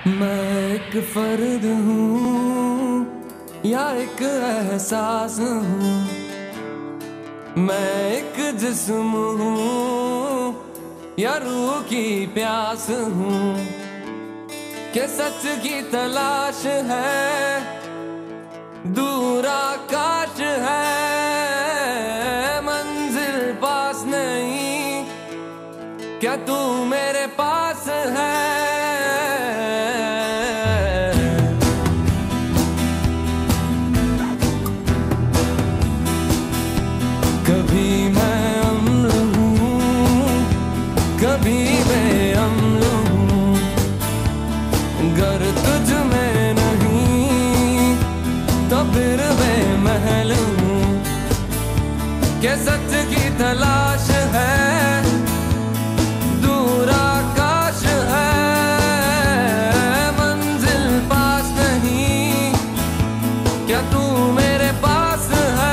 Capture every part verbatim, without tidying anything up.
मैं एक फर्द हूँ या एक एहसास हूँ, मैं एक जिस्म हूँ या रूह की प्यास हूँ, के सच की तलाश है, दूर आकाश है, मंजिल पास नहीं, क्या तू मेरे पास है? कभी मैं अम्ल हूँ, कभी बेअम्ल हूँ, गर तुझ में नहीं तो फिर बेमहल हूँ, के सच की तलाश है, दूर आकाश है, मंजिल पास नहीं, क्या तू मेरे पास है?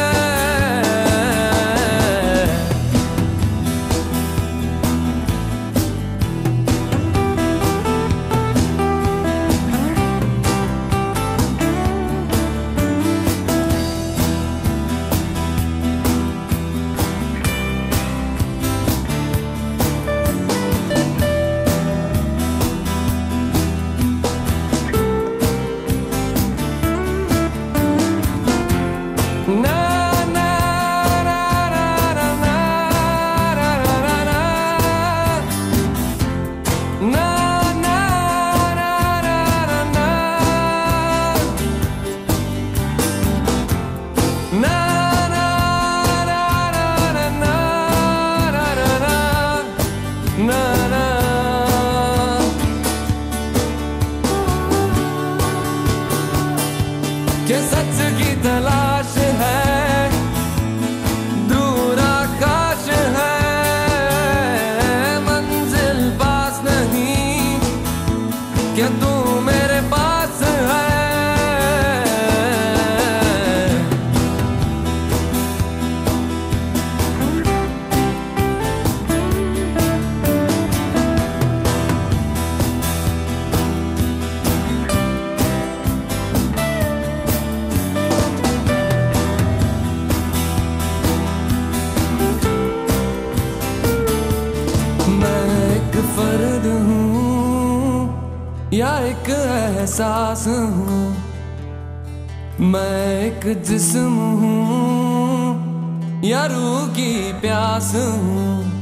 के सच की तलाश है, दूर आकाश है, मंजिल पास नहीं, क्या तू मेरे पास है? फर्द हूँ या एक एहसास हूँ, मैं एक जिस्म हूँ या रूह की प्यास हूँ,